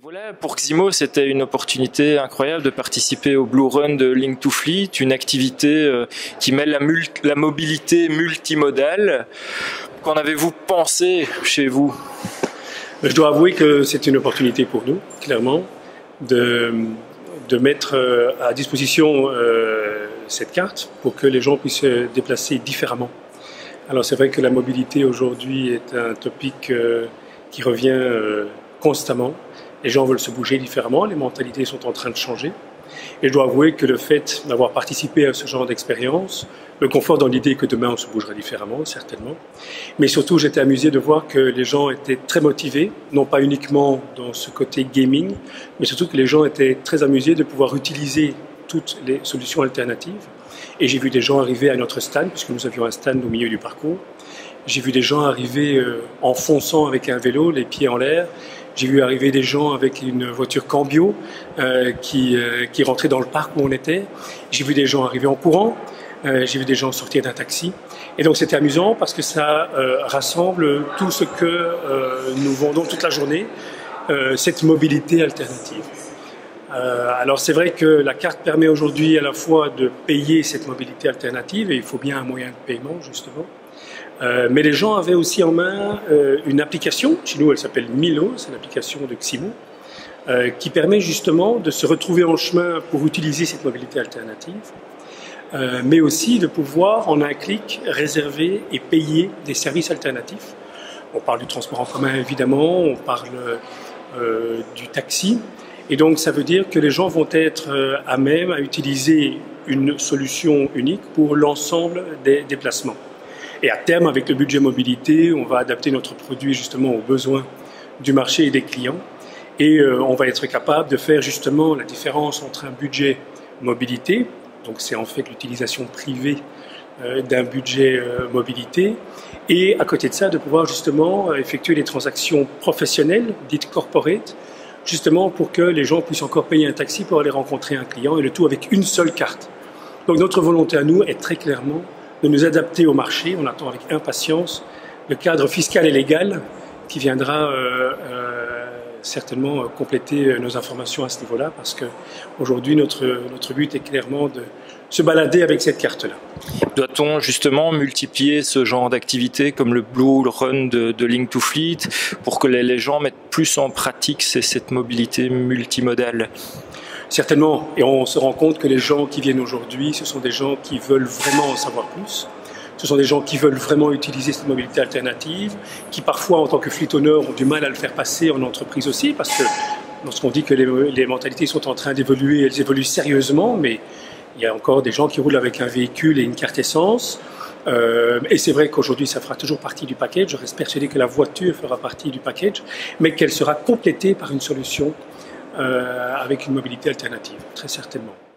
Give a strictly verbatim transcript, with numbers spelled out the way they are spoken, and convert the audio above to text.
Voilà, pour Ximo, c'était une opportunité incroyable de participer au Blue Run de Link to Fleet, une activité qui mêle la, la mobilité multimodale. Qu'en avez-vous pensé chez vous? Je dois avouer que c'est une opportunité pour nous, clairement, de, de mettre à disposition euh, cette carte pour que les gens puissent se déplacer différemment. Alors c'est vrai que la mobilité aujourd'hui est un topic euh, qui revient euh, constamment. Les gens veulent se bouger différemment, les mentalités sont en train de changer. Et je dois avouer que le fait d'avoir participé à ce genre d'expérience me conforte dans l'idée que demain on se bougera différemment, certainement. Mais surtout, j'étais amusé de voir que les gens étaient très motivés, non pas uniquement dans ce côté gaming, mais surtout que les gens étaient très amusés de pouvoir utiliser toutes les solutions alternatives. Et j'ai vu des gens arriver à notre stand, puisque nous avions un stand au milieu du parcours. J'ai vu des gens arriver euh, en fonçant avec un vélo, les pieds en l'air. J'ai vu arriver des gens avec une voiture Cambio euh, qui, euh, qui rentraient dans le parc où on était. J'ai vu des gens arriver en courant. Euh, j'ai vu des gens sortir d'un taxi. Et donc c'était amusant parce que ça euh, rassemble tout ce que euh, nous vendons toute la journée, euh, cette mobilité alternative. Euh, alors c'est vrai que la carte permet aujourd'hui à la fois de payer cette mobilité alternative, et il faut bien un moyen de paiement justement. Euh, mais les gens avaient aussi en main euh, une application, chez nous elle s'appelle Milo, c'est l'application de Ximo, euh, qui permet justement de se retrouver en chemin pour utiliser cette mobilité alternative, euh, mais aussi de pouvoir en un clic réserver et payer des services alternatifs. On parle du transport en commun évidemment, on parle euh, du taxi, et donc ça veut dire que les gens vont être euh, à même à utiliser une solution unique pour l'ensemble des déplacements. Et à terme, avec le budget mobilité, on va adapter notre produit justement aux besoins du marché et des clients. Et euh, on va être capable de faire justement la différence entre un budget mobilité, donc c'est en fait l'utilisation privée euh, d'un budget euh, mobilité, et à côté de ça, de pouvoir justement effectuer des transactions professionnelles, dites corporate, justement pour que les gens puissent encore payer un taxi pour aller rencontrer un client, et le tout avec une seule carte. Donc notre volonté à nous est très clairement de nous adapter au marché. On attend avec impatience le cadre fiscal et légal qui viendra euh, euh, certainement compléter nos informations à ce niveau-là, parce qu'aujourd'hui, notre, notre but est clairement de se balader avec cette carte-là. Doit-on justement multiplier ce genre d'activités comme le Blue Run de, de Link to Fleet pour que les, les gens mettent plus en pratique cette mobilité multimodale? Certainement, et on se rend compte que les gens qui viennent aujourd'hui, ce sont des gens qui veulent vraiment en savoir plus. Ce sont des gens qui veulent vraiment utiliser cette mobilité alternative, qui parfois, en tant que fleet owner, ont du mal à le faire passer en entreprise aussi, parce que lorsqu'on dit que les, les mentalités sont en train d'évoluer, elles évoluent sérieusement, mais il y a encore des gens qui roulent avec un véhicule et une carte essence. Euh, et c'est vrai qu'aujourd'hui, ça fera toujours partie du package. Je reste persuadé que la voiture fera partie du package, mais qu'elle sera complétée par une solution Euh, avec une mobilité alternative, très certainement.